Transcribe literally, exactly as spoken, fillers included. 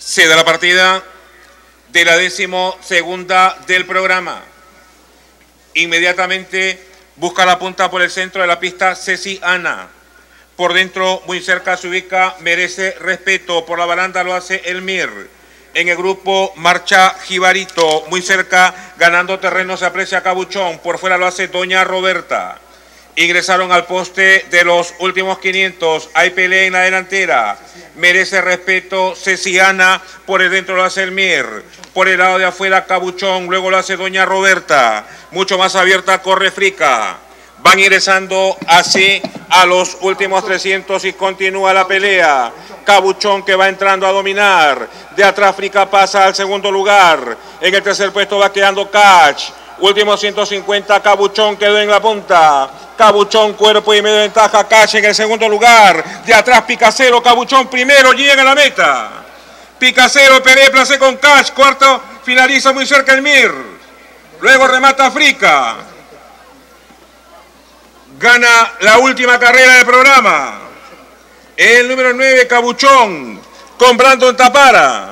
Se da la partida de la décimo segunda del programa. Inmediatamente busca la punta por el centro de la pista Ceci Ana. Por dentro, muy cerca se ubica Merece Respeto. Por la baranda lo hace Elmir. En el grupo marcha Jibarito. Muy cerca, ganando terreno, se aprecia Cabuchón. Por fuera lo hace Doña Roberta. Ingresaron al poste de los últimos quinientos. Hay pelea en la delantera. Merece Respeto, Ceciana. Por el dentro lo hace Elmir. Por el lado de afuera, Cabuchón. Luego lo hace Doña Roberta. Mucho más abierta, corre Frica. Van ingresando así a los últimos trescientos y continúa la pelea. Cabuchón que va entrando a dominar. De atrás Frica pasa al segundo lugar. En el tercer puesto va quedando Catch. Último ciento cincuenta, Cabuchón quedó en la punta. Cabuchón, cuerpo y medio de ventaja. Catch en el segundo lugar. De atrás Picacero, Cabuchón primero, llega a la meta. Picacero, pelea, place con Catch. Cuarto, finaliza muy cerca Elmir. Luego remata Frica. Gana la última carrera del programa. El número nueve, Cabuchón, con Brandon Tapara.